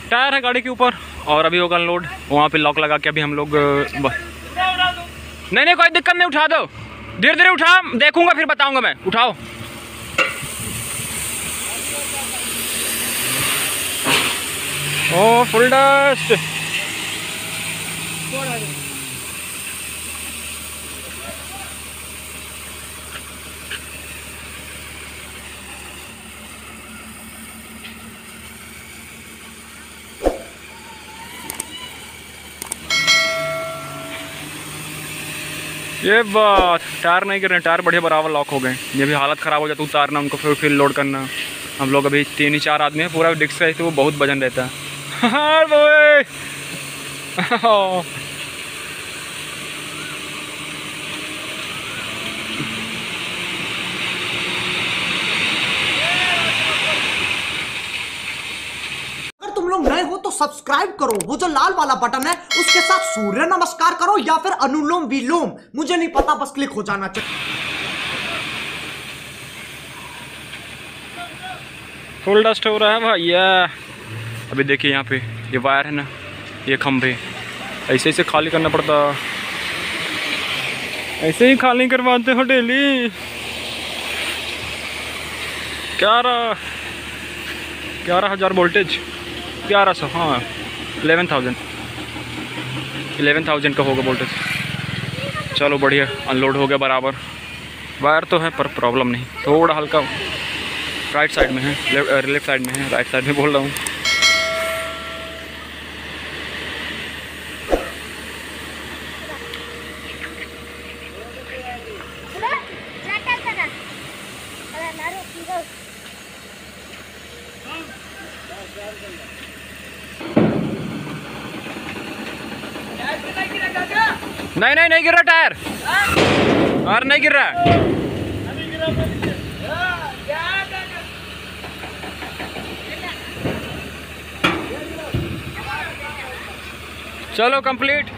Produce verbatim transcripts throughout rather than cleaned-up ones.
Tyre है गाड़ी के ऊपर और अभी होगा अनलोड। वहाँ पे लॉक लगा के अभी हम लोग नहीं नहीं कोई दिक्कत नहीं, उठा दो, धीरे धीरे उठा, देखूंगा फिर बताऊंगा मैं। उठाओ। ओ फुल डस्ट। ये बात, टायर नहीं गिर रहे, टायर बढ़िया बराबर लॉक हो गए। ये भी हालत ख़राब हो जाती, उतारना उनको फिर फिर लोड करना। हम लोग अभी तीन ही चार आदमी हैं, पूरा डिस्क है तो वो बहुत वजन रहता है। हाँ बोए। अगर तुम लोग नए हो तो सब्सक्राइब करो, वो जो लाल वाला बटन है उसके साथ सूर्य नमस्कार करो या फिर अनुलोम विलोम, मुझे नहीं पता, बस क्लिक हो जाना चाहिए। फुल डस्ट हो रहा है भैया। अभी देखिए यहाँ पे ये वायर है ना, ये खंभे ऐसे ऐसे खाली करना पड़ता, ऐसे ही खाली करवाते हो डेली। ग्यारह ग्यारह हज़ार वोल्टेज, ग्यारह सौ, हाँ इलेवन थाउजेंड इलेवन थाउजेंड का होगा वोल्टेज। चलो बढ़िया, अनलोड हो गया बराबर। वायर तो है पर प्रॉब्लम नहीं, थोड़ा हल्का राइट साइड में है, लेफ्ट लेफ्ट साइड में है, राइट साइड में बोल रहा हूँ। नहीं नहीं नहीं गिर रहा टायर, और नहीं गिर रहा। चलो कंप्लीट।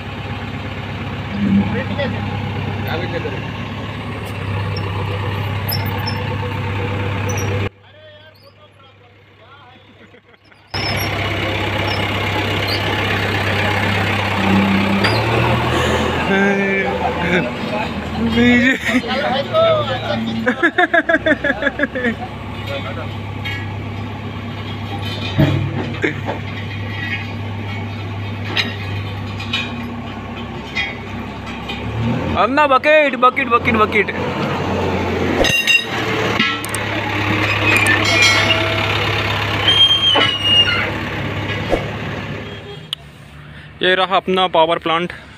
अब ना बकेट बकेट बकेट बकेट। ये रहा अपना पावर प्लांट।